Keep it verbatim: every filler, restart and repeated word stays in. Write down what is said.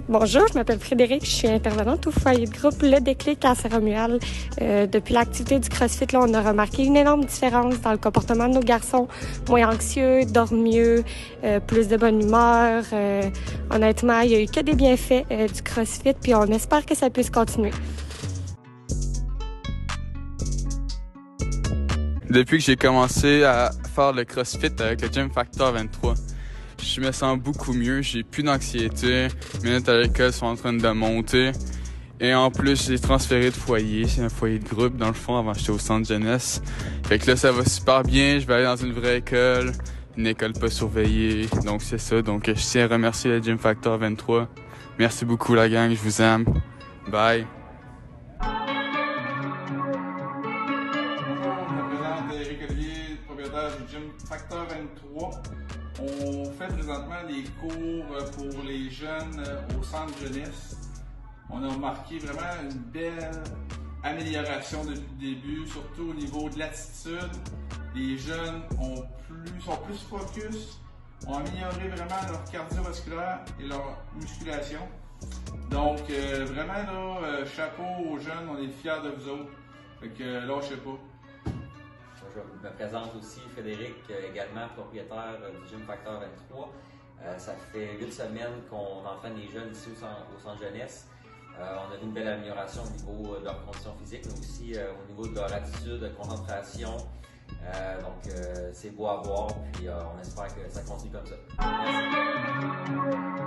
Bonjour, je m'appelle Frédéric, je suis intervenante au foyer de groupe Le Déclic à Saint-Romuald. Euh, depuis l'activité du CrossFit, là, on a remarqué une énorme différence dans le comportement de nos garçons, moins anxieux, dorment mieux, euh, plus de bonne humeur. Euh, honnêtement, il n'y a eu que des bienfaits euh, du CrossFit, puis on espère que ça puisse continuer. Depuis que j'ai commencé à faire le CrossFit avec le Gym Factor vingt-trois, je me sens beaucoup mieux, j'ai plus d'anxiété, mes notes à l'école sont en train de monter. Et en plus, j'ai transféré de foyer, c'est un foyer de groupe dans le fond, avant j'étais au centre jeunesse. Fait que là, ça va super bien, je vais aller dans une vraie école, une école pas surveillée, donc c'est ça. Donc je tiens à remercier le Gym Factor vingt-trois. Merci beaucoup la gang, je vous aime. Bye! Propriétaire du Gym Factor vingt-trois. On fait présentement des cours pour les jeunes au centre jeunesse. On a remarqué vraiment une belle amélioration depuis le début, surtout au niveau de l'attitude. Les jeunes ont plus, sont plus focus, ont amélioré vraiment leur cardiovasculaire et leur musculation. Donc euh, vraiment là, euh, chapeau aux jeunes, on est fiers de vous autres. Fait que euh, lâchez pas. Je me présente aussi, Frédéric, également propriétaire du Gym Factor vingt-trois. Euh, ça fait huit semaines qu'on entraîne les jeunes ici au centre, au centre jeunesse. Euh, on a vu une belle amélioration au niveau de leur condition physique, mais aussi euh, au niveau de leur attitude, de concentration. Euh, donc, euh, c'est beau à voir, puis euh, on espère que ça continue comme ça. Merci.